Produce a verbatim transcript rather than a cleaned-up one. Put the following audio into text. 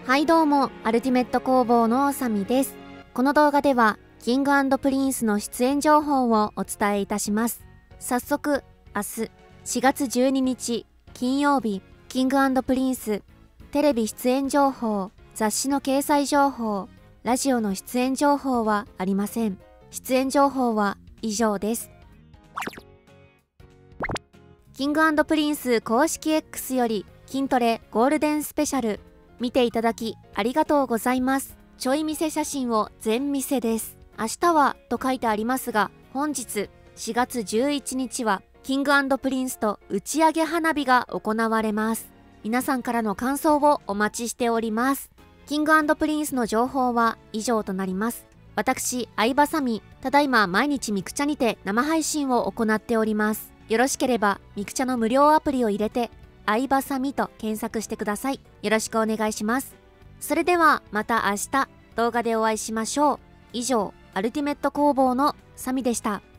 はいどうも、アルティメット工房のサミです。この動画では、キング&プリンスの出演情報をお伝えいたします。早速、明日、しがつじゅうににち、金曜日、キング&プリンス、テレビ出演情報、雑誌の掲載情報、ラジオの出演情報はありません。出演情報は以上です。キング&プリンス公式 X より筋トレゴールデンスペシャル見ていただきありがとうございます。ちょい見せ写真を全見せです。明日はと書いてありますが、本日しがつじゅういちにちはキング&プリンスと打ち上げ花火が行われます。皆さんからの感想をお待ちしております。キング&プリンスの情報は以上となります。私、相葉サミ、ただいま毎日ミクチャにて生配信を行っております。よろしければミクチャの無料アプリを入れて相葉サミと検索してください。よろしくお願いします。それではまた明日動画でお会いしましょう。以上、アルティメット工房のサミでした。